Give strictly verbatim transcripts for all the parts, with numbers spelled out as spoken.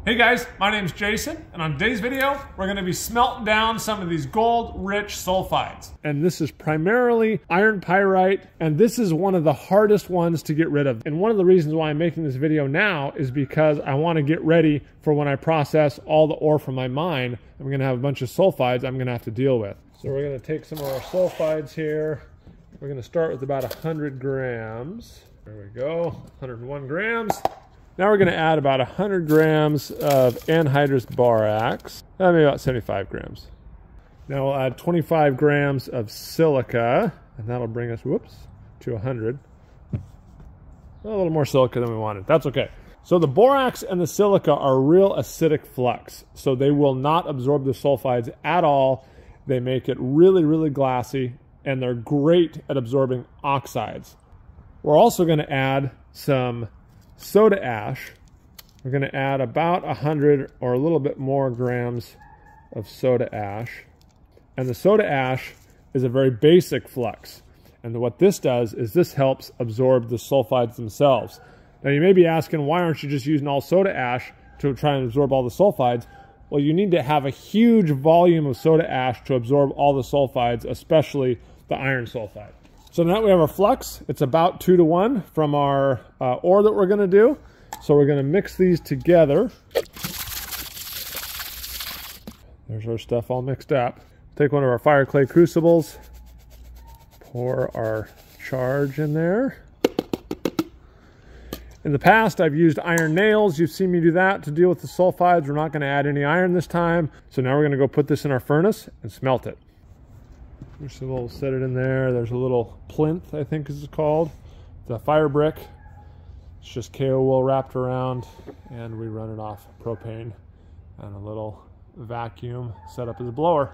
Hey guys, my name's Jason, and on today's video, we're going to be smelting down some of these gold-rich sulfides. And this is primarily iron pyrite, and this is one of the hardest ones to get rid of. And one of the reasons why I'm making this video now is because I want to get ready for when I process all the ore from my mine. I'm going to have a bunch of sulfides I'm going to have to deal with. So we're going to take some of our sulfides here. We're going to start with about one hundred grams. There we go, one hundred one grams. Now we're going to add about one hundred grams of anhydrous borax. That'll be about seventy-five grams. Now we'll add twenty-five grams of silica, and that'll bring us, whoops, to one hundred. A little more silica than we wanted. That's okay. So the borax and the silica are real acidic flux, so they will not absorb the sulfides at all. They make it really, really glassy, and they're great at absorbing oxides. We're also going to add some soda ash. We're going to add about one hundred or a little bit more grams of soda ash. And the soda ash is a very basic flux. And what this does is this helps absorb the sulfides themselves. Now you may be asking, why aren't you just using all soda ash to try and absorb all the sulfides? Well, you need to have a huge volume of soda ash to absorb all the sulfides, especially the iron sulfide. So now we have our flux. It's about two to one from our uh, ore that we're going to do. So we're going to mix these together. There's our stuff all mixed up. Take one of our fire clay crucibles, pour our charge in there. In the past, I've used iron nails. You've seen me do that to deal with the sulfides. We're not going to add any iron this time. So now we're going to go put this in our furnace and smelt it. Just a little, set it in there. There's a little plinth, I think is called. It's a fire brick. It's just K O wool wrapped around, and we run it off propane and a little vacuum set up as a blower.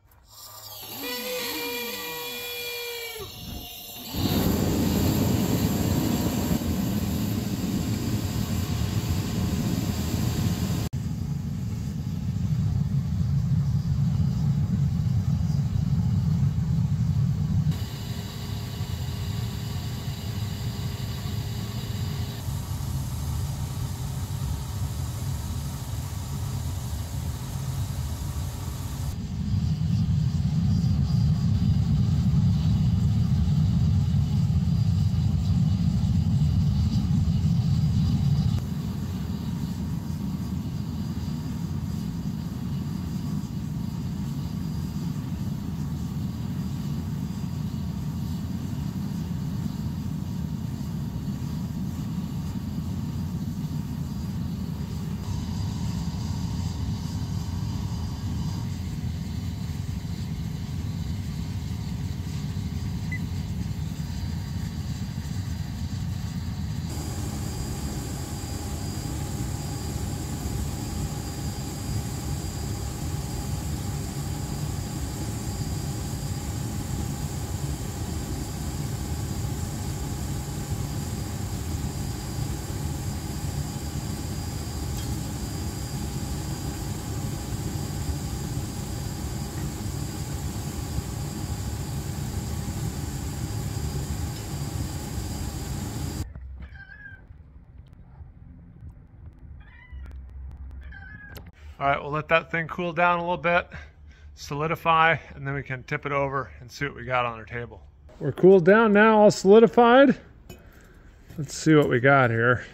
All right, we'll let that thing cool down a little bit, solidify, and then we can tip it over and see what we got on our table. We're cooled down now, all solidified. Let's see what we got here.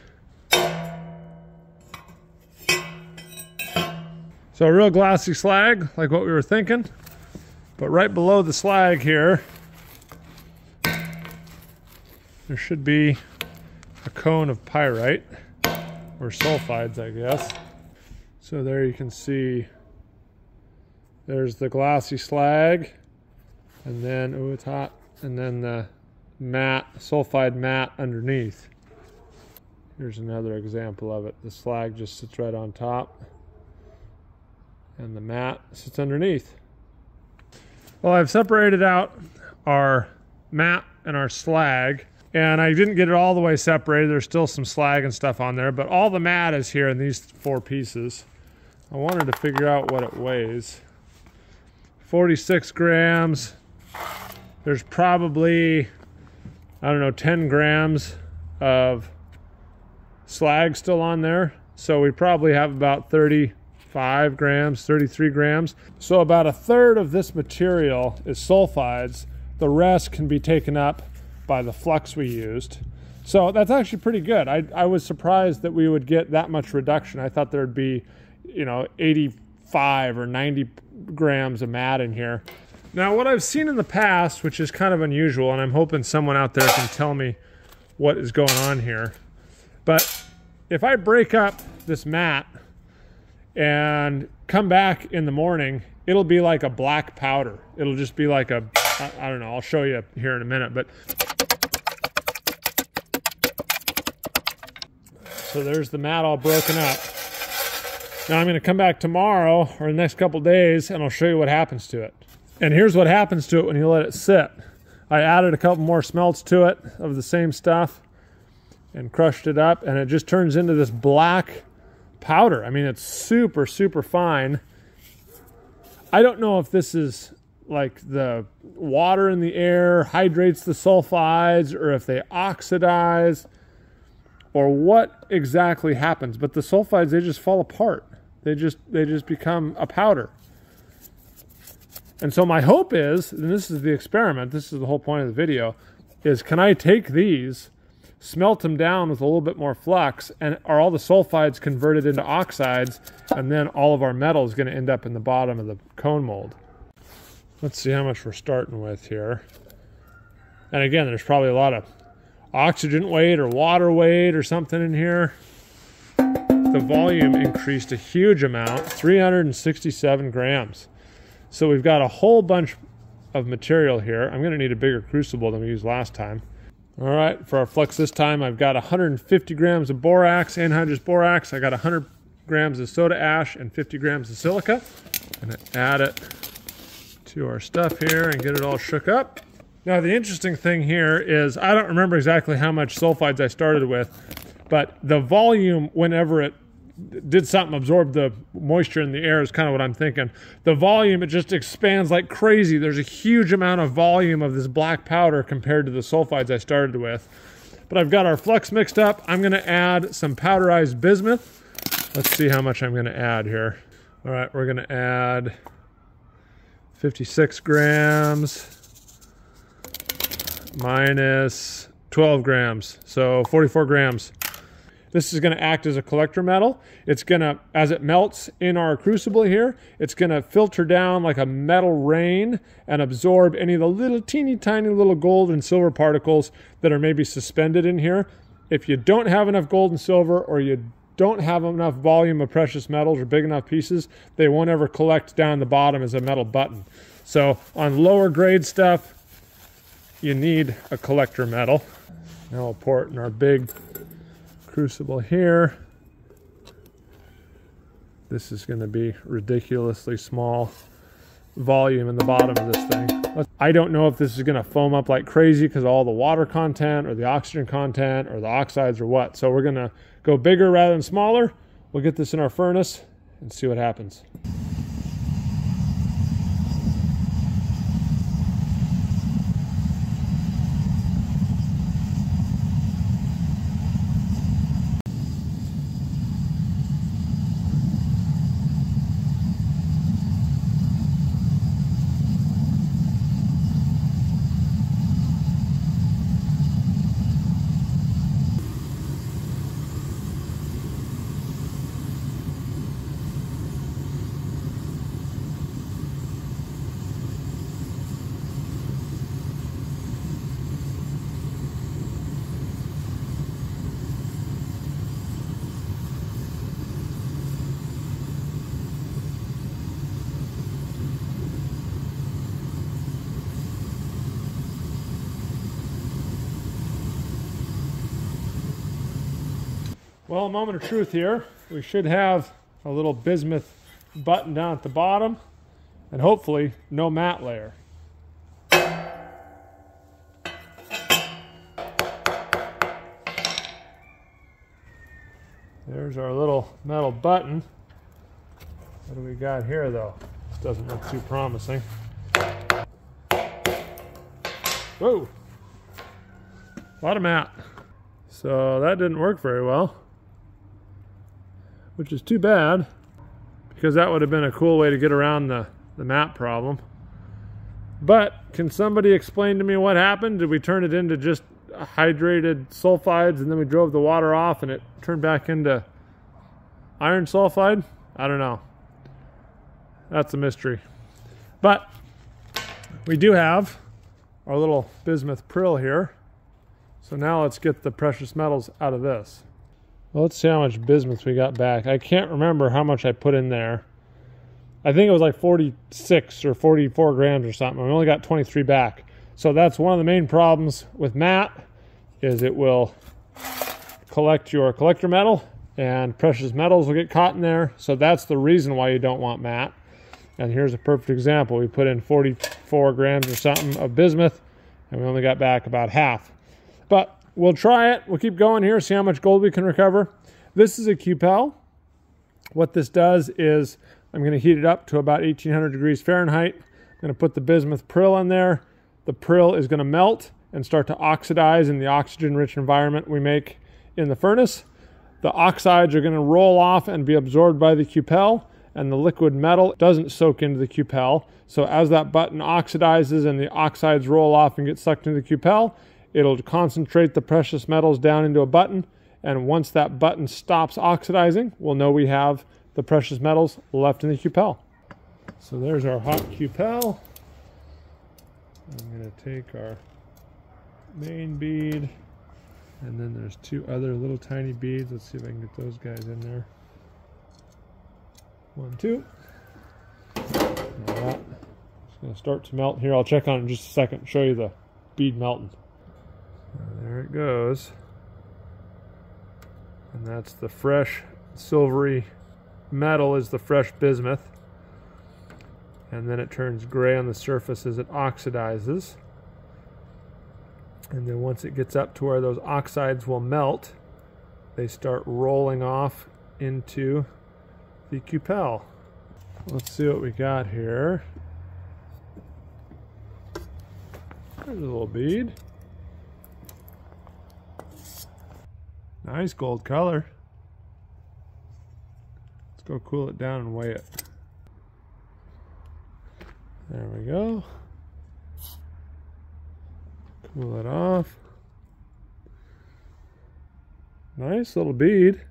So a real glassy slag, like what we were thinking. But right below the slag here, there should be a cone of pyrite, or sulfides, I guess. So there you can see, there's the glossy slag, and then, oh, it's hot, and then the matte, sulfide matte underneath. Here's another example of it. The slag just sits right on top, and the matte sits underneath. Well, I've separated out our matte and our slag, and I didn't get it all the way separated. There's still some slag and stuff on there, but all the matte is here in these four pieces. I wanted to figure out what it weighs. forty-six grams. There's probably, I don't know, ten grams of slag still on there. So we probably have about thirty-five grams, thirty-three grams. So about a third of this material is sulfides. The rest can be taken up by the flux we used. So that's actually pretty good. I, I was surprised that we would get that much reduction. I thought there'd be, you know, eighty-five or ninety grams of mat in here. Now, what I've seen in the past, which is kind of unusual, and I'm hoping someone out there can tell me what is going on here, but if I break up this mat and come back in the morning, it'll be like a black powder. It'll just be like a, I, I don't know, I'll show you here in a minute, but so there's the mat all broken up. Now I'm going to come back tomorrow or the next couple days and I'll show you what happens to it. And here's what happens to it when you let it sit. I added a couple more smelts to it of the same stuff and crushed it up, and it just turns into this black powder. I mean, it's super, super fine. I don't know if this is like the water in the air hydrates the sulfides or if they oxidize or what exactly happens, but the sulfides, they just fall apart. They just, they just become a powder. And so my hope is, and this is the experiment, this is the whole point of the video, is can I take these, smelt them down with a little bit more flux, and are all the sulfides converted into oxides, and then all of our metal is going to end up in the bottom of the cone mold. Let's see how much we're starting with here. And again, there's probably a lot of oxygen weight or water weight or something in here. The volume increased a huge amount, three hundred sixty-seven grams. So we've got a whole bunch of material here. I'm going to need a bigger crucible than we used last time. All right, for our flux this time, I've got one hundred fifty grams of borax, anhydrous borax. I got one hundred grams of soda ash and fifty grams of silica. I'm going to add it to our stuff here and get it all shook up. Now, the interesting thing here is I don't remember exactly how much sulfides I started with, but the volume whenever it did something, absorb the moisture in the air is kind of what I'm thinking. The volume, it just expands like crazy. There's a huge amount of volume of this black powder compared to the sulfides I started with. But I've got our flux mixed up. I'm going to add some powderized bismuth. Let's see how much I'm going to add here. All right, we're going to add fifty-six grams minus twelve grams, so forty-four grams. This is going to act as a collector metal. It's going to, as it melts in our crucible here, it's going to filter down like a metal rain and absorb any of the little teeny tiny little gold and silver particles that are maybe suspended in here. If you don't have enough gold and silver, or you don't have enough volume of precious metals or big enough pieces, they won't ever collect down the bottom as a metal button. So on lower grade stuff, you need a collector metal. Now we'll pour it in our big crucible here. This is going to be ridiculously small volume in the bottom of this thing. I don't know if this is going to foam up like crazy because of all the water content or the oxygen content or the oxides or what. So we're going to go bigger rather than smaller. We'll get this in our furnace and see what happens. Well, a moment of truth here. We should have a little bismuth button down at the bottom, and hopefully no mat layer. There's our little metal button. What do we got here, though? This doesn't look too promising. Whoa! A lot of mat. So that didn't work very well. which is too bad because that would have been a cool way to get around the, the matte problem. But can somebody explain to me what happened? Did we turn it into just hydrated sulfides and then we drove the water off and it turned back into iron sulfide? I don't know. That's a mystery. But we do have our little bismuth prill here. So now let's get the precious metals out of this. Well, let's see how much bismuth we got back. I can't remember how much I put in there. I think it was like forty-six or forty-four grams or something. We only got twenty-three back. So that's one of the main problems with matte, is it will collect your collector metal and precious metals will get caught in there. So that's the reason why you don't want matte. And here's a perfect example. We put in forty-four grams or something of bismuth and we only got back about half. But we'll try it. We'll keep going here, see how much gold we can recover. This is a cupel. What this does is I'm going to heat it up to about eighteen hundred degrees Fahrenheit. I'm going to put the bismuth prill in there. The prill is going to melt and start to oxidize in the oxygen-rich environment we make in the furnace. The oxides are going to roll off and be absorbed by the cupel, and the liquid metal doesn't soak into the cupel. So as that button oxidizes and the oxides roll off and get sucked into the cupel, it'll concentrate the precious metals down into a button, and once that button stops oxidizing, we'll know we have the precious metals left in the cupel. So there's our hot cupel. I'm going to take our main bead, and then there's two other little tiny beads. Let's see if I can get those guys in there. One, two. All right. It's going to start to melt here. I'll check on it in just a second, show you the bead melting. There it goes. And that's the fresh silvery metal, is the fresh bismuth. And then it turns gray on the surface as it oxidizes. And then once it gets up to where those oxides will melt, they start rolling off into the cupel. Let's see what we got here. There's a little bead. Nice gold color. Let's go cool it down and weigh it. There we go. Cool it off. Nice little bead.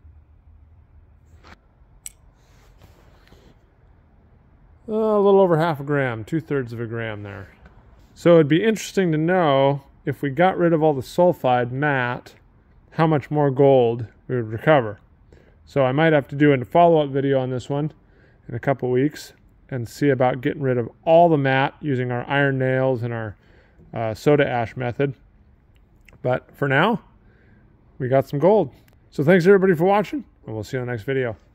Uh, a little over half a gram, two-thirds of a gram there. So it'd be interesting to know, if we got rid of all the sulfide matte, how much more gold we would recover. So I might have to do a follow-up video on this one in a couple weeks and see about getting rid of all the matte using our iron nails and our uh, soda ash method. But for now, we got some gold. So thanks everybody for watching, and we'll see you in the next video.